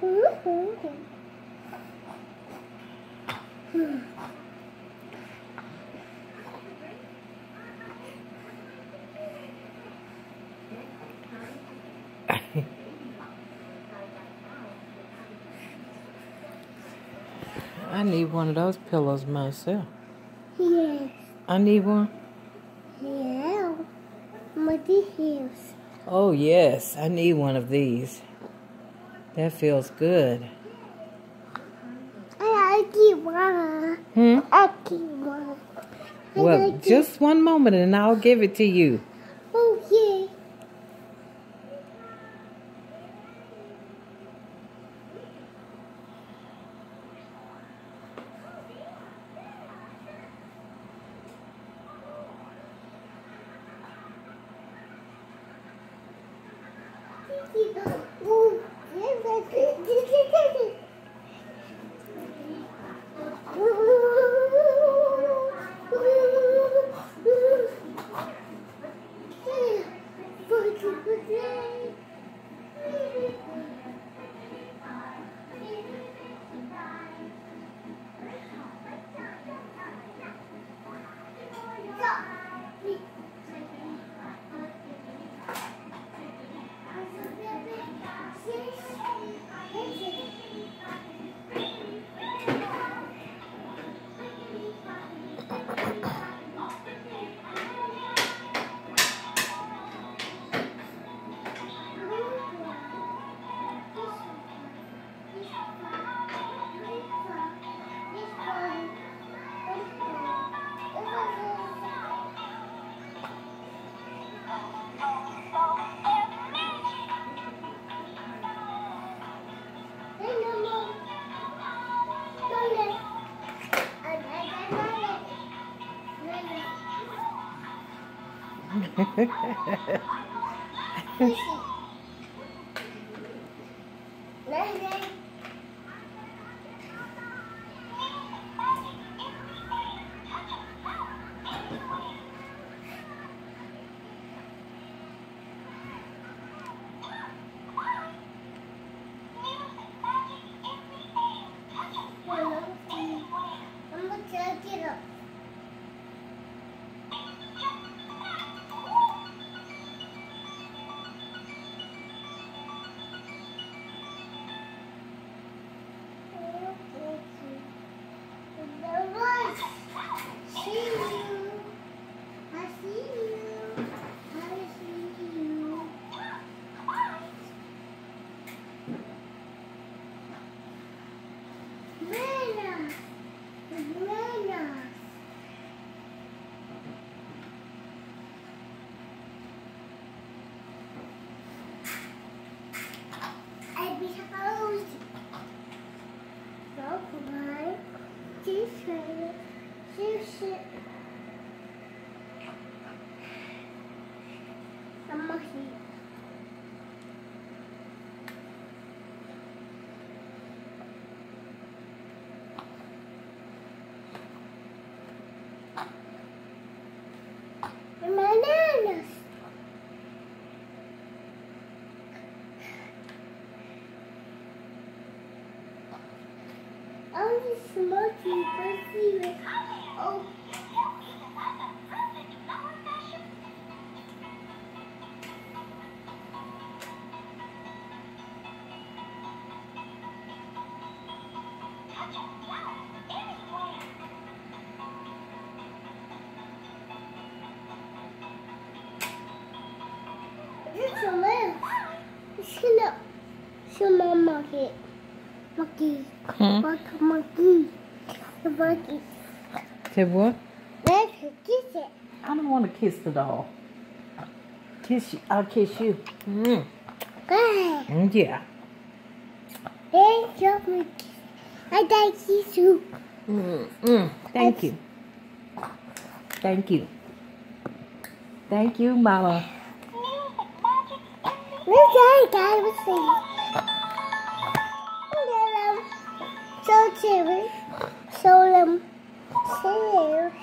I need one of those pillows myself. Yes. I need one? Yeah. Muddy heels. Oh, yes. I need one of these. That feels good. I like one. I like one. Well, just one moment and I'll give it to you. Okay. Bananas. Only smoky, fuzzy. Oh. It's a lamp. It's gonna show my monkey. Monkey. Monkey. The monkey. Say what? Let's kiss it. I don't want to kiss the doll. Kiss you. I'll kiss you. Go ahead. Yeah. Hey, show me. I like kiss you. Thank you. Thank you. Thank you, Mama. Let's go, guys. Let's see. So cheery. So